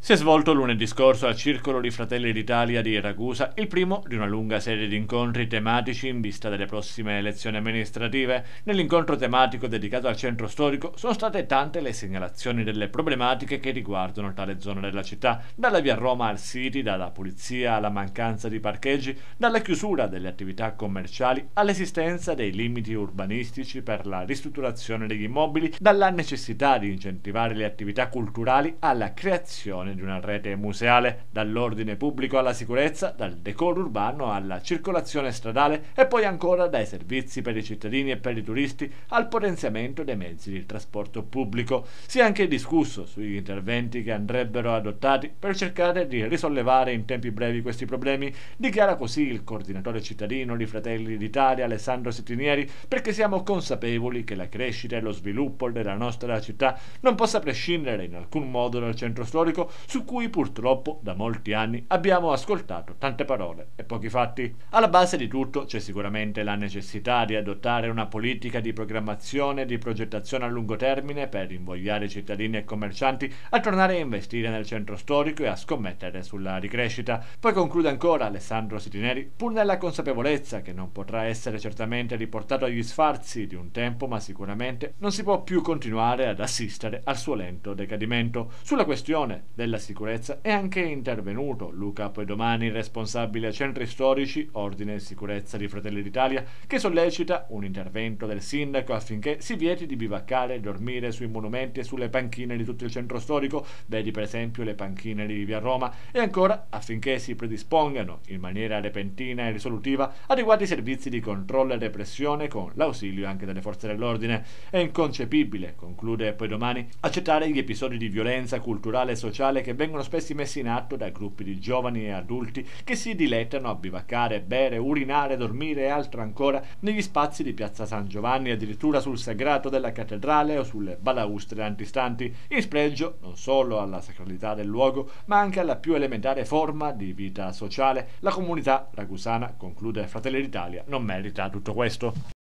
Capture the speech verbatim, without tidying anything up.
Si è svolto lunedì scorso al Circolo di Fratelli d'Italia di Ragusa il primo di una lunga serie di incontri tematici in vista delle prossime elezioni amministrative. Nell'incontro tematico dedicato al centro storico sono state tante le segnalazioni delle problematiche che riguardano tale zona della città, dalla via Roma al City, dalla pulizia alla mancanza di parcheggi, dalla chiusura delle attività commerciali all'esistenza dei limiti urbanistici per la ristrutturazione degli immobili, dalla necessità di incentivare le attività culturali alla creazione di una rete museale, dall'ordine pubblico alla sicurezza, dal decoro urbano alla circolazione stradale e poi ancora dai servizi per i cittadini e per i turisti al potenziamento dei mezzi di trasporto pubblico. Si è anche discusso sugli interventi che andrebbero adottati per cercare di risollevare in tempi brevi questi problemi, dichiara così il coordinatore cittadino di Fratelli d'Italia Alessandro Sittinieri, perché siamo consapevoli che la crescita e lo sviluppo della nostra città non possa prescindere in alcun modo dal centro storico, su cui purtroppo da molti anni abbiamo ascoltato tante parole e pochi fatti. Alla base di tutto c'è sicuramente la necessità di adottare una politica di programmazione e di progettazione a lungo termine per invogliare cittadini e commercianti a tornare a investire nel centro storico e a scommettere sulla ricrescita. Poi conclude ancora Alessandro Sitineri, pur nella consapevolezza che non potrà essere certamente riportato agli sfarzi di un tempo, ma sicuramente non si può più continuare ad assistere al suo lento decadimento. Sulla questione della sicurezza è anche intervenuto Luca Poidomani, responsabile centri storici, ordine e sicurezza di Fratelli d'Italia, che sollecita un intervento del sindaco affinché si vieti di bivaccare e dormire sui monumenti e sulle panchine di tutto il centro storico, vedi per esempio le panchine di via Roma, e ancora affinché si predispongano in maniera repentina e risolutiva adeguati servizi di controllo e repressione con l'ausilio anche delle forze dell'ordine. È inconcepibile, conclude Poidomani, accettare gli episodi di violenza culturale e sociale che vengono spesso messi in atto da gruppi di giovani e adulti che si dilettano a bivaccare, bere, urinare, dormire e altro ancora negli spazi di piazza San Giovanni, addirittura sul sagrato della cattedrale o sulle balaustre antistanti, in spregio non solo alla sacralità del luogo ma anche alla più elementare forma di vita sociale. La comunità ragusana, conclude Fratelli d'Italia, non merita tutto questo.